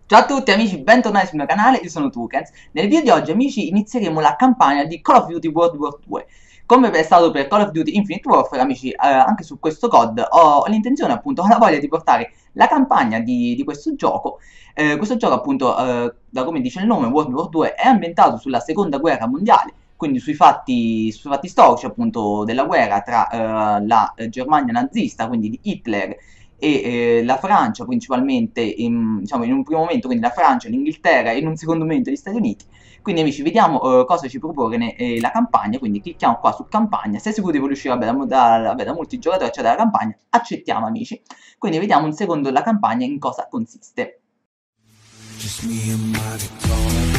Ciao a tutti amici, bentornati sul mio canale, io sono Tukens. Nel video di oggi amici inizieremo la campagna di Call of Duty World War 2. Come è stato per Call of Duty Infinite Warfare amici, anche su questo COD ho l'intenzione appunto, ho la voglia di portare la campagna di questo gioco. Questo gioco appunto, da come dice il nome, World War 2, è ambientato sulla seconda guerra mondiale, quindi sui fatti storici appunto della guerra tra la Germania nazista, quindi di Hitler, e la Francia principalmente, diciamo in un primo momento, quindi la Francia, l'Inghilterra e in un secondo momento gli Stati Uniti. Quindi amici, vediamo cosa ci propone la campagna, quindi clicchiamo qua su campagna, sei sicuro di voler uscire da molti giocatori accedere alla campagna, accettiamo amici. Quindi vediamo un secondo la campagna in cosa consiste. Just me and my guitar.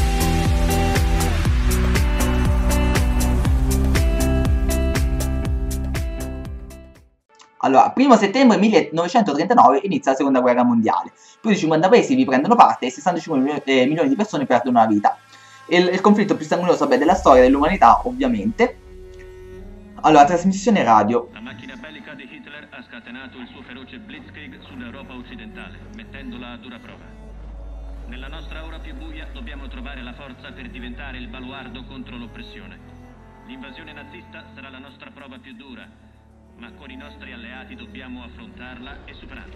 Allora, 1 settembre 1939 inizia la seconda guerra mondiale. Più di 50 paesi vi prendono parte e 65 milioni di persone perdono la vita. Il conflitto più sanguinoso della storia dell'umanità, ovviamente. Allora, trasmissione radio. La macchina bellica di Hitler ha scatenato il suo feroce blitzkrieg sull'Europa occidentale, mettendola a dura prova. Nella nostra ora più buia dobbiamo trovare la forza per diventare il baluardo contro l'oppressione. L'invasione nazista sarà la nostra prova più dura, ma con i nostri alleati dobbiamo affrontarla e superarla.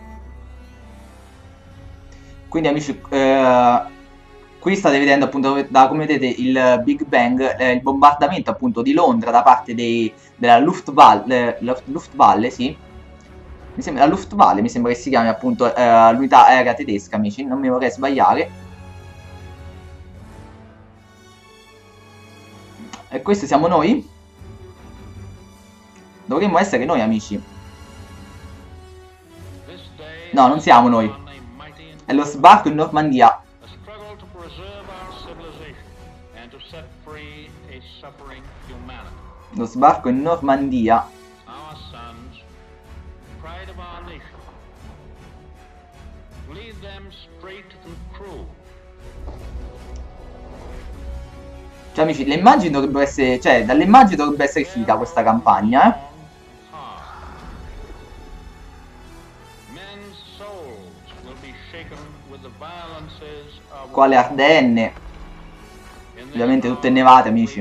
Quindi amici, qui state vedendo appunto, come vedete, il Big Bang, il bombardamento appunto di Londra da parte della Luftwaffe, sì. Mi sembra, la Luftwaffe mi sembra che si chiami appunto l'unità aerea tedesca, amici, non mi vorrei sbagliare. E questo siamo noi? Dovremmo essere noi amici. No, non siamo noi. È lo sbarco in Normandia. Lo sbarco in Normandia. Cioè amici, le immagini dovrebbero essere, cioè dalle immagini dovrebbe essere figa questa campagna, eh. Qua le Ardenne. Ovviamente tutte nevate, amici.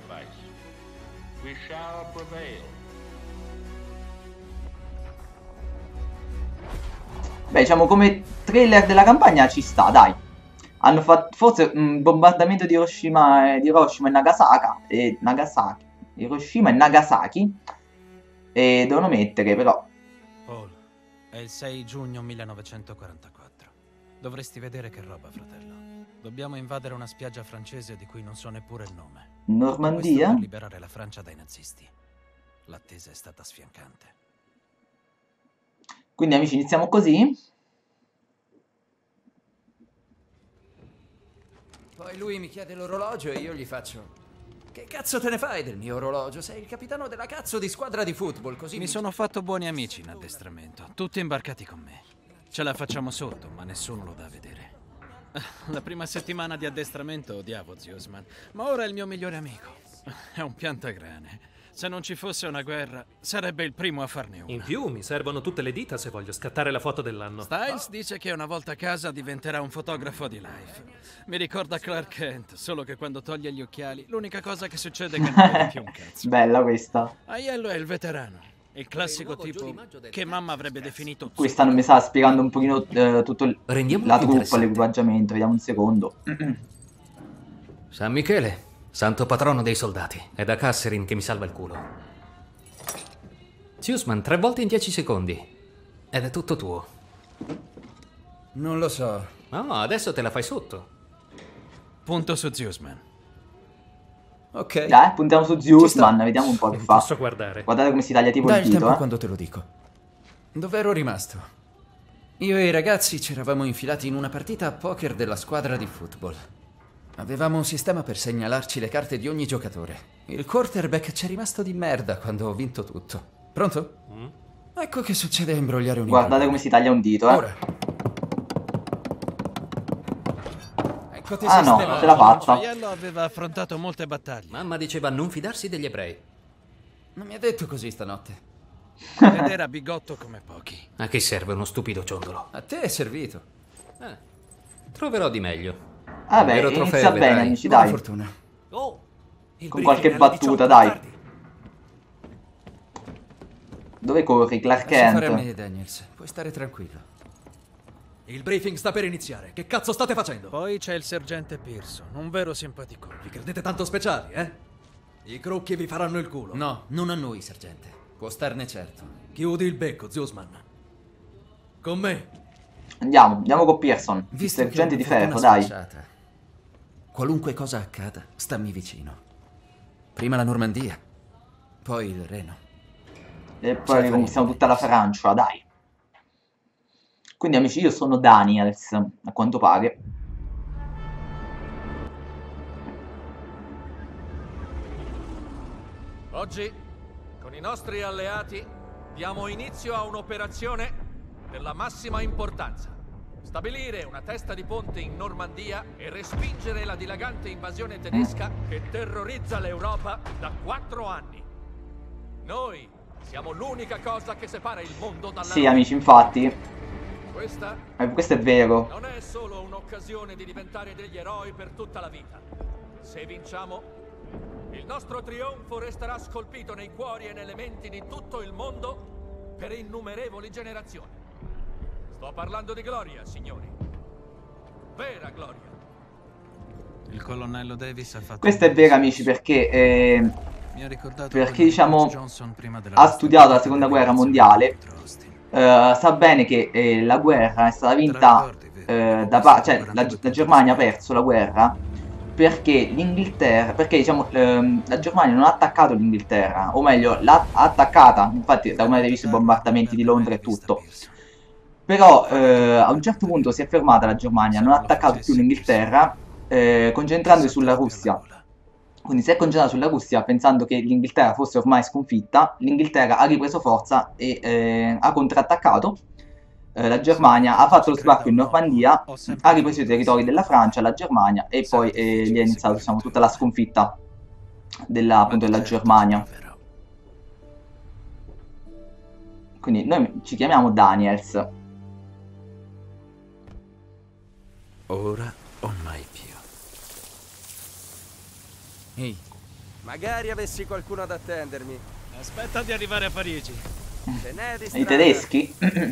Beh, diciamo come trailer della campagna ci sta, dai. Hanno fatto forse un bombardamento di Hiroshima e Nagasaki. Hiroshima e Nagasaki. E devono mettere però. Paul, è il 6 giugno 1944. Dovresti vedere che roba, fratello. Dobbiamo invadere una spiaggia francese di cui non so neppure il nome. Normandia? Per liberare la Francia dai nazisti. L'attesa è stata sfiancante. Quindi amici, iniziamo così. Poi lui mi chiede l'orologio e io gli faccio: che cazzo te ne fai del mio orologio? Sei il capitano della cazzo di squadra di football, così Mi sono fatto buoni amici in addestramento, tutti imbarcati con me. Ce la facciamo sotto, ma nessuno lo dà a vedere. La prima settimana di addestramento odiavo Ziusman, ma ora è il mio migliore amico. È un piantagrane. Se non ci fosse una guerra, sarebbe il primo a farne una. In più, mi servono tutte le dita se voglio scattare la foto dell'anno. Styles dice che una volta a casa diventerà un fotografo di life. Mi ricorda Clark Kent, solo che quando toglie gli occhiali, l'unica cosa che succede è che non vede più un cazzo. Bella questa. Aiello è il veterano, il classico tipo che mamma avrebbe definito... Qui stanno, mi sa, spiegando un pochino tutto la truppa, l'equipaggiamento. Vediamo un secondo. San Michele, santo patrono dei soldati. È da Kasserine che mi salva il culo. Ziusman, 3 volte in 10 secondi. Ed è tutto tuo. non lo so. No, adesso te la fai sotto. Punto su Ziusman. Ok. Dai, puntiamo su Ziusman, vediamo un po' che fa. Posso guardare? Guardate come si taglia tipo Dai il il tempo dito, quando te lo dico. Dov'ero rimasto? Io e i ragazzi ci eravamo infilati in una partita a poker della squadra di football. Avevamo un sistema per segnalarci le carte di ogni giocatore. Il quarterback c'è rimasto di merda quando ho vinto tutto. Pronto? Ecco che succede a imbrogliare un Guardate come si taglia un dito, Ora. Eccoti Ah no, sistemato. ce l'ha fatta. Aiello aveva affrontato molte battaglie. Mamma diceva non fidarsi degli ebrei. Non mi ha detto così stanotte. Ed era bigotto come pochi. A chi serve uno stupido ciondolo? A te è servito. Troverò di meglio. Vabbè, Vero inizia trofeo, bene, vedrai. amici, Buona dai. fortuna. Oh, il Con briefing qualche alle battuta, 18 dai. tardi. Dove corri, Clark Lascia fare a Kent? me, Daniels. Puoi stare tranquillo. Il briefing sta per iniziare. Che cazzo state facendo? Poi c'è il sergente Pearson, un vero simpaticone. Vi credete tanto speciali, eh? I crocchi vi faranno il culo. No, non a noi, sergente. Può starne certo. Chiudi il becco, Zusman. Con me. Andiamo con Pearson. Il Visto che sergente ho di una ferro, fortuna dai. sfacciata, qualunque cosa accada, stammi vicino. Prima la Normandia, poi il Reno. E poi riconquistiamo tutta la Francia, dai. Quindi, amici, io sono Daniels, a quanto pare. Oggi, con i nostri alleati, diamo inizio a un'operazione della massima importanza. Stabilire una testa di ponte in Normandia e respingere la dilagante invasione tedesca che terrorizza l'Europa da 4 anni. Noi siamo l'unica cosa che separa il mondo dalla Sì, amici, infatti. Questa Questo è vero. non è solo un'occasione di diventare degli eroi per tutta la vita. Se vinciamo, il nostro trionfo resterà scolpito nei cuori e nelle menti di tutto il mondo per innumerevoli generazioni. Sto parlando di gloria, signori. Vera gloria. Il colonnello Davis ha fatto... Questo è vero, amici, perché Mi ha ricordato perché, quello di diciamo, George Johnson prima della ha nostra studiato la seconda guerra mondiale. contro Austin. Sa bene che la guerra è stata vinta cioè la Germania ha perso la guerra perché l'Inghilterra, perché diciamo la Germania non ha attaccato l'Inghilterra, o meglio l'ha attaccata, infatti da come avete visto i bombardamenti di Londra e tutto. Però a un certo punto si è fermata la Germania, non ha attaccato più l'Inghilterra, concentrandosi sulla Russia. Quindi si è concentrata sulla Russia pensando che l'Inghilterra fosse ormai sconfitta. L'Inghilterra ha ripreso forza e ha contrattaccato. La Germania ha fatto lo sbarco in Normandia, ha ripreso i territori della Francia, la Germania, e poi lì è iniziata, diciamo, tutta la sconfitta appunto, della Germania. Quindi noi ci chiamiamo Daniels. Ora o mai più. Ehi, Magari avessi qualcuno ad attendermi. Aspetta di arrivare a Parigi. Ce n'è di I strada. tedeschi?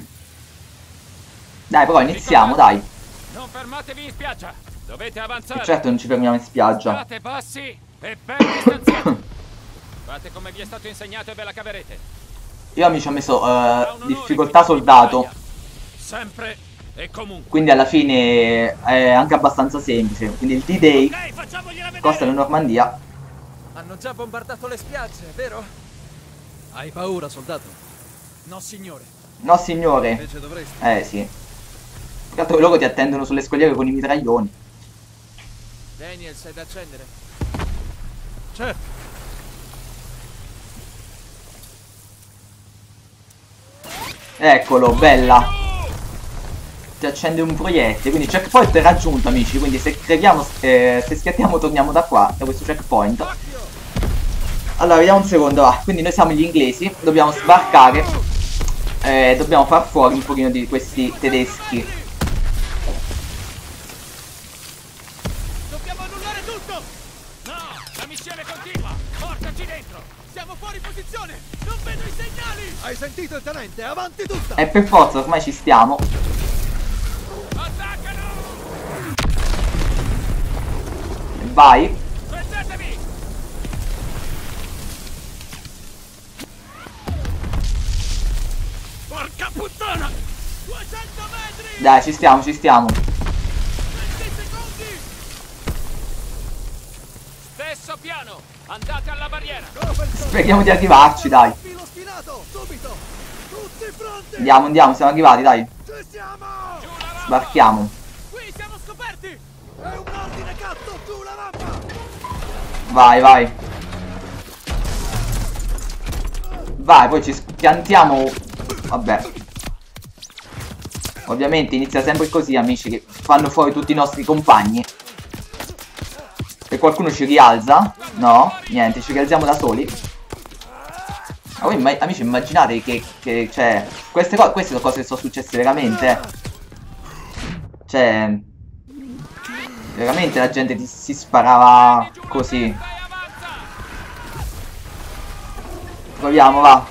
Dai, però iniziamo, dai. Non fermatevi in spiaggia. Dovete E avanzare. certo non ci fermiamo in spiaggia. State bassi e ben distanziati. Fate come vi è stato insegnato e ve la caverete. Io mi ci ho messo Sarà un onore difficoltà finire in soldato, battaglia. Sempre e comunque. quindi alla fine è anche abbastanza semplice. Quindi il D-Day, Ok, facciamogliela vedere. costa della Normandia. Hanno già bombardato le spiagge, vero? Hai paura, soldato? No, signore. No signore. Invece dovresti. Sì. Peccato che loro ti attendono sulle scogliere con i mitraglioni. Daniel, sei da accendere. Certo. Eccolo, bella. Ti accende un proiettile. Quindi checkpoint è raggiunto, amici. Quindi se crediamo, se schiattiamo torniamo da qua, da questo checkpoint. Allora, vediamo un secondo. Quindi noi siamo gli inglesi. Dobbiamo sbarcare. Dobbiamo far fuori un pochino di questi tedeschi. Dobbiamo annullare tutto. No, la missione continua. Portaci dentro. Siamo fuori posizione. Non vedo i segnali. Hai sentito il tenente? Avanti tutta! E per forza, ormai ci stiamo. Attaccano. Vai. Sveggiatevi. Porca puttana. 200 metri. Dai, ci stiamo, ci stiamo. 20 secondi. Stesso piano. Andate alla barriera. Speriamo di arrivarci, dai. Filo spinato! Subito! Tutti pronti! Andiamo, andiamo, siamo arrivati, dai. Ci siamo! Giù la rampa. Sbarchiamo. Qui siamo scoperti. È un ordine, cazzo! Giù la rampa! Vai, vai. Vai, poi ci spiantiamo. Vabbè. Ovviamente inizia sempre così, amici, che fanno fuori tutti i nostri compagni. E qualcuno ci rialza? No? Niente, ci rialziamo da soli. Ma voi, amici, immaginate che cioè, queste sono cose che sono successe veramente. Cioè, Veramente la gente si sparava così. Proviamo, va.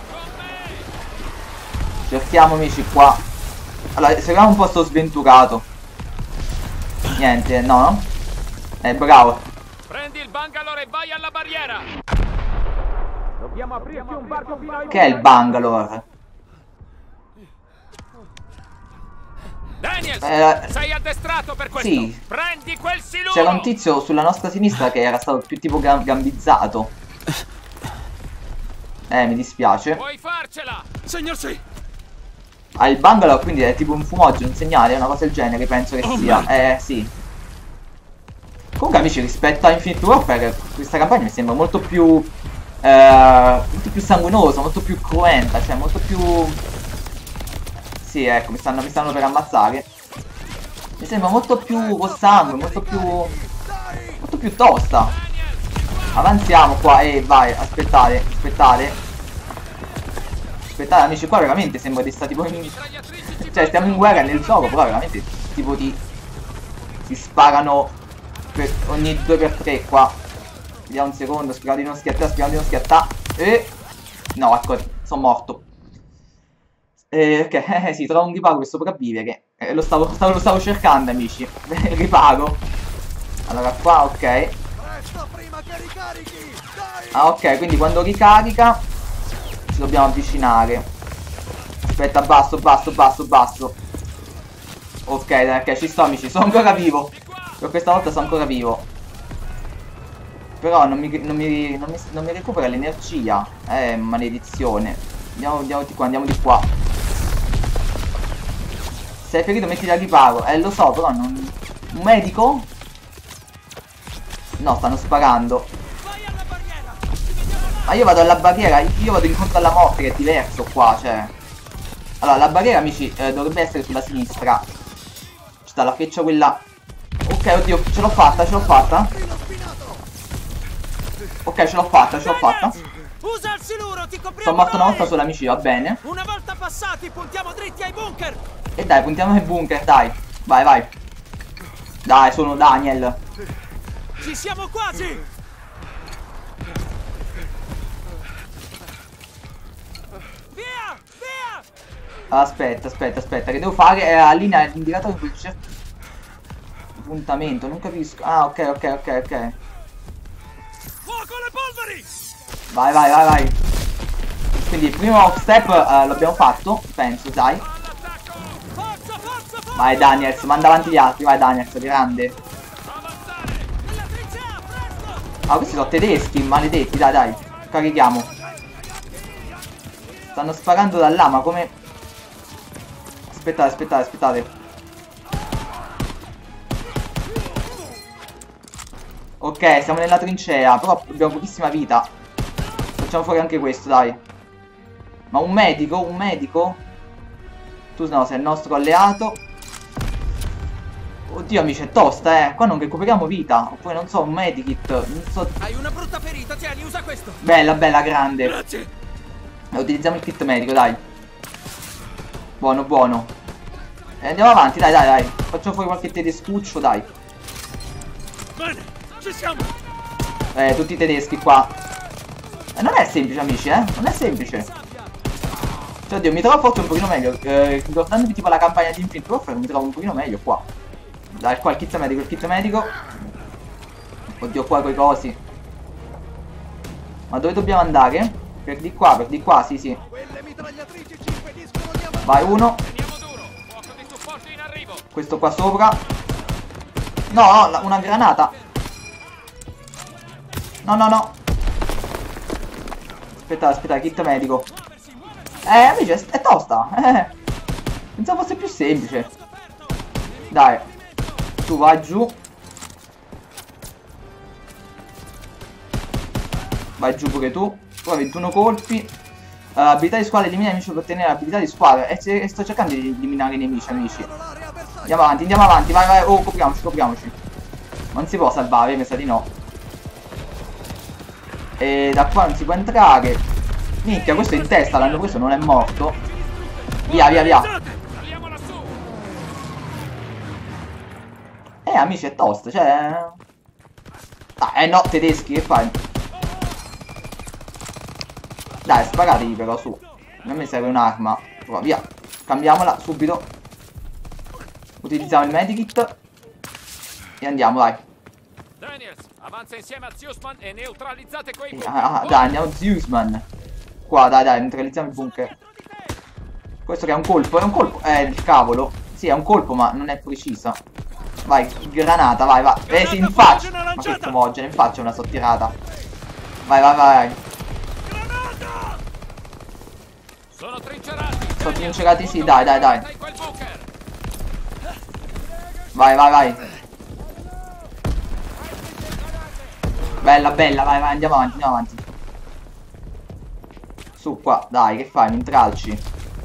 Cerchiamo amici qua. Allora, seguiamo un po' sto sventurato. Niente, no? Bravo. Prendi il Bangalore e vai alla barriera. Dobbiamo aprirci un varco fino ai... Che è il Bangalore? Daniel, sei addestrato per questo. Sì. Prendi quel siluro. C'era un tizio sulla nostra sinistra che era stato più tipo gambizzato. Mi dispiace. Puoi farcela. Signor sì. Ah, il Bangalore quindi è tipo un fumogeno, un segnale, una cosa del genere, penso che sia. Sì. Comunque amici, rispetto a Infinite Warfare, questa campagna mi sembra molto più sanguinosa, molto più cruenta, cioè molto più... Sì, ecco, mi stanno per ammazzare. Mi sembra molto più con sangue, molto più tosta. Avanziamo qua, vai, aspettate. Aspettate amici, qua veramente sembra di stare tipo in... Cioè stiamo in guerra nel gioco, però veramente tipo si sparano per ogni 2x3 qua. Vediamo un secondo, speriamo di non schiattare, no, ecco, sono morto. Ok, sì, trovo un ripago per sopravvivere. Lo stavo cercando amici. Ripago. Allora qua, ok. Ah, ok, quindi quando ricarica ci dobbiamo avvicinare. Aspetta, basso. Ok, dai, ok, ci sto amici, sono ancora vivo. Per questa volta sono ancora vivo. Però non mi recupera l'energia. Maledizione. Andiamo di qua. Se hai ferito mettiti al riparo. Lo so, però non... Un medico? No, stanno sparando. Ma io vado alla barriera, io vado incontro alla morte, che è diverso qua, cioè. Allora, la barriera, amici, dovrebbe essere sulla sinistra. Ci sta la freccia quella. Ok, oddio, ce l'ho fatta. Ok, ce l'ho fatta. Usa il siluro, ti copriamo. Sono morto una volta sola, amici, va bene. Una volta passati, puntiamo dritti ai bunker. E dai, puntiamo ai bunker, dai. Vai. Dai, sono Daniel. Ci siamo quasi. Via. Aspetta, che devo fare? Allinea l'indicato in quel certo appuntamento, non capisco. Ah, ok. Fuoco le polveri. Vai. Quindi il primo step l'abbiamo fatto, penso, dai. Vai Daniels, manda avanti gli altri, vai Daniels, grande. Ah, questi sono tedeschi, maledetti, dai. Carichiamo. Stanno sparando da là, ma come... Aspettate. Ok, siamo nella trincea, però abbiamo pochissima vita. Facciamo fuori anche questo, dai. Ma un medico? Tu no, sei il nostro alleato. Oddio amici, è tosta, qua non recuperiamo vita. Oppure non so, un medikit, non so. Hai una brutta ferita, tieni, usa questo. Bella, grande. Grazie. Utilizziamo il kit medico, dai. Buono. Andiamo avanti, dai. Facciamo fuori qualche tedescuccio, dai. Bene, ci siamo. Tutti i tedeschi qua. Non è semplice, amici, non è semplice. Cioè, oddio, mi trovo forse un pochino meglio. Ricordandomi tipo la campagna di Infinite Warfare, mi trovo un pochino meglio qua. Dai, qua il kit medico. Oddio, qua coi cosi. Ma dove dobbiamo andare? Per di qua, sì. Vai, uno. Questo qua sopra. No, una granata. No. Aspetta, kit medico. Amici, è tosta. Pensavo fosse più semplice. Dai. Tu vai giù. Vai giù pure tu. Poi 21 colpi. Abilità di squadra, elimina i nemici per ottenere abilità di squadra. E sto cercando di eliminare i nemici, amici. Andiamo avanti, vai. Oh, copriamoci. Non si può salvare, mi sa di no. E da qua non si può entrare. Minchia, questo è in testa, l'hanno preso, non è morto. Via. amici, è tosto, cioè... Ah, no, tedeschi, che fai? Dai, sparategli però, su. A me serve un'arma. Via, cambiamola subito. Utilizziamo il medikit. E andiamo, dai. Daniels, avanza insieme a Zeusman e neutralizzate quei Dai, andiamo Zeusman. Qua, dai, neutralizziamo il bunker. Questo che è un colpo, il cavolo. Sì, è un colpo, ma non è precisa. Vai, granata, vai. Sì, in faccia. Ma che fumogena, in faccia una sottirata. Vai. Sono trincerati. Sono trincerati, sì, dai. Vai. Bella, vai, andiamo avanti. Su qua, dai, che fai? Mi intralci.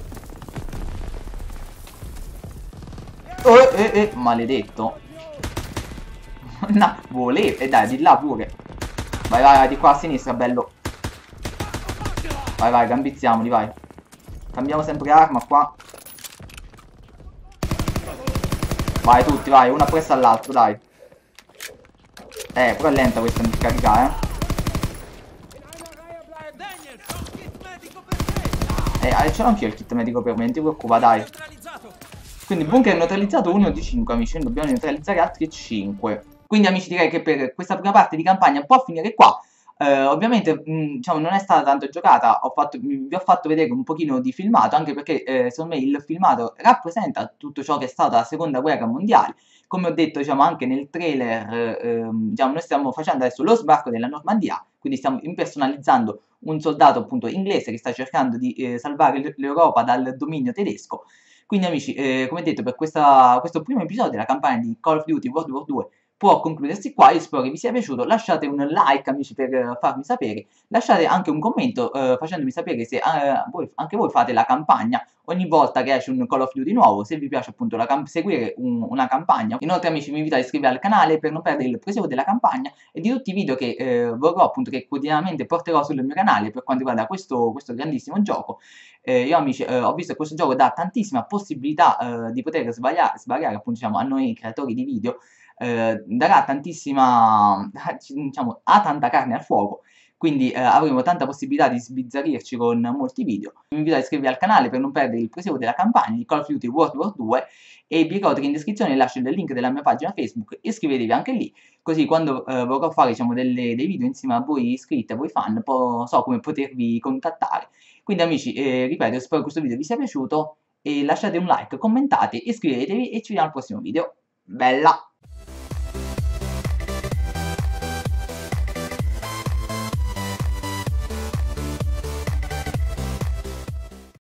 Maledetto. No, volevo. Dai, di là pure. Vai, di qua a sinistra, bello. Vai, gambizziamoli, vai. Cambiamo sempre arma qua. Vai tutti, vai, una pressa all'altro, dai. Però è lenta questa di caricare, ce l'ho anch'io il kit medico per me, non ti preoccupa, dai. Quindi bunker neutralizzato 1 di 5, amici. Noi dobbiamo neutralizzare altri 5. Quindi, amici, direi che per questa prima parte di campagna può finire qua. Ovviamente, diciamo, non è stata tanto giocata. Vi ho fatto vedere un pochino di filmato, anche perché secondo me il filmato rappresenta tutto ciò che è stata la seconda guerra mondiale. Come ho detto, diciamo, anche nel trailer, diciamo, noi stiamo facendo adesso lo sbarco della Normandia, quindi stiamo impersonalizzando un soldato appunto inglese che sta cercando di salvare l'Europa dal dominio tedesco. Quindi, amici, come detto, per questo primo episodio della campagna di Call of Duty World War 2 può concludersi qua. Io spero che vi sia piaciuto. Lasciate un like, amici, per farmi sapere. Lasciate anche un commento facendomi sapere se anche voi fate la campagna ogni volta che esce un Call of Duty nuovo, se vi piace appunto seguire una campagna. Inoltre, amici, vi invito a iscrivervi al canale per non perdere il proseguo della campagna e di tutti i video che vorrò, appunto, che quotidianamente porterò sul mio canale per quanto riguarda questo grandissimo gioco. Io, amici, ho visto che questo gioco dà tantissima possibilità di poter svariare, appunto, diciamo, a noi creatori di video. Darà tantissima, diciamo, ha tanta carne al fuoco, quindi avremo tanta possibilità di sbizzarrirci con molti video. Vi invito a iscrivervi al canale per non perdere il proseguo della campagna di Call of Duty World War 2 e vi ricordo che in descrizione lascio il link della mia pagina Facebook. Iscrivetevi anche lì, così quando vorrò fare, diciamo, dei video insieme a voi iscritti, a voi fan, so come potervi contattare. Quindi, amici, ripeto, spero che questo video vi sia piaciuto e lasciate un like, commentate, iscrivetevi e ci vediamo al prossimo video. Bella!